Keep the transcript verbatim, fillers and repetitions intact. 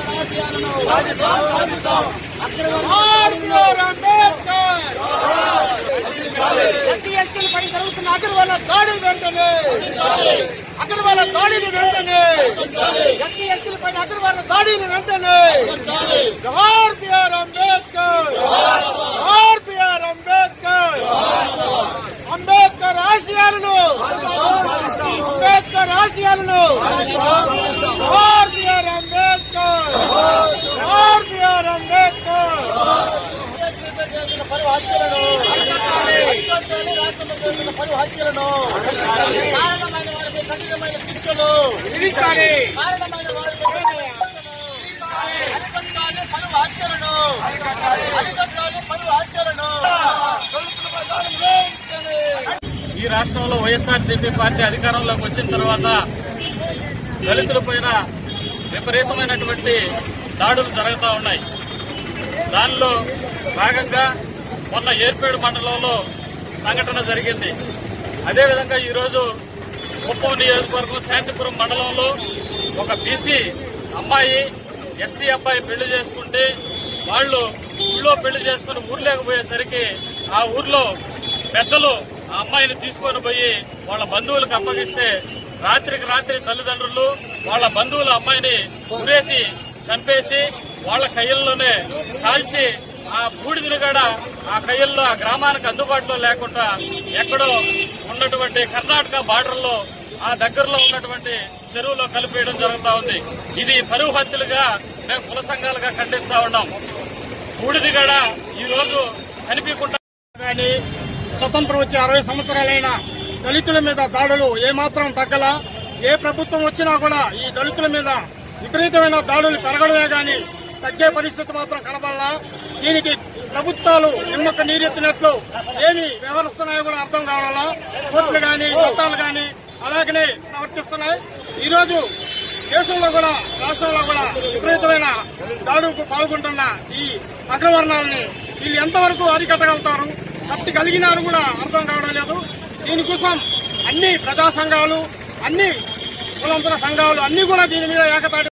SC ఎస్టీలపై జరుగుతున్న అగ్రవాళ్ళ దాడిని వెంటనే అగ్రవాళ్ళ దాడిని వెంటనే ఎస్సీ ఎస్టీలపై అగ్రవాళ్ళ దాడిని వెంటనే జవహర్ బిఆర్ అంబేద్కర్ జవహర్ బిఆర్ అంబేద్కర్ అంబేద్కర్ ఆశయాలను అంబేద్కర్ ఆశయాలను జవహర్ బిఆర్ అంబేద్కర్ జవహర్ బిఆర్ అంబేద్కర్ పలు హత్యలను రాష్ట్రంలో జరుగుతున్న పలు హత్యలను కారణమైన వారిపై కఠినమైన శిక్షలు విధించాలి. కారణమైన వారిపై అరికట్టాలి పలు హత్యలను అరికట్టాలి పలు హత్యలను. ఈ రాష్ట్రంలో వైఎస్ఆర్సీపీ పార్టీ అధికారంలోకి వచ్చిన తర్వాత దళితుల పైన విపరీతమైనటువంటి దాడులు జరుగుతూ ఉన్నాయి. దానిలో భాగంగా మొన్న ఏర్పేడు మండలంలో సంఘటన జరిగింది. అదేవిధంగా ఈరోజు కుప్పం నియోజకవర్గం శాంతిపురం మండలంలో ఒక బీసీ అమ్మాయి ఎస్సీ అబ్బాయి పెళ్లి చేసుకుంటే వాళ్ళు ఊళ్ళో పెళ్లి చేసుకుని ఊర్లోకి పోయేసరికి ఆ ఊర్లో పెద్దలు ఆ అమ్మాయిని తీసుకొని పోయి వాళ్ళ బంధువులకు అప్పగిస్తే రాత్రికి రాత్రి తల్లిదండ్రులు వాళ్ళ బంధువుల అమ్మాయిని ఉరేసి చంపేసి వాళ్ళ కయ్యల్లోనే కాల్చి ఆ బూడిదని కూడా ఆ కయ్యల్లో ఆ గ్రామానికి అందుబాటులో లేకుండా ఎక్కడో ఉన్నటువంటి కర్ణాటక బార్డర్లో ఆ దగ్గరలో ఉన్నటువంటి చెరువులో కలిపేయడం జరుగుతూ ఉంది. ఇది పరువు హత్యలుగా మేము కుల సంఘాలుగా ఖండిస్తా ఉన్నాం. బూడిది కూడా ఈ రోజు కనిపించకుండా కానీ స్వతంత్రం వచ్చి అరవై సంవత్సరాలైన దళితుల మీద దాడులు ఏమాత్రం తగ్గల. ఏ ప్రభుత్వం వచ్చినా కూడా ఈ దళితుల మీద విపరీతమైన దాడులు పెరగడమే గాని తగ్గే పరిస్థితి మాత్రం కనబడాలా. దీనికి ప్రభుత్వాలు నిమ్మక నీరెత్తినట్లు ఏమి వ్యవహరిస్తున్నాయో కూడా అర్థం కావాలా. కోర్టులు గాని చట్టాలు గాని అలాగనే ప్రవర్తిస్తున్నాయి. ఈ రోజు దేశంలో కూడా రాష్ట్రంలో కూడా విపరీతమైన దాడులకు పాల్గొంటున్న ఈ అగ్రవర్ణాలని వీళ్ళు ఎంతవరకు అరికట్టగలుగుతారు, కట్టి కలిగినారు కూడా అర్థం కావడం లేదు. దీనికోసం అన్ని ప్రజా సంఘాలు, అన్ని కులంతర సంఘాలు అన్ని కూడా దీని మీద ఏకతాటి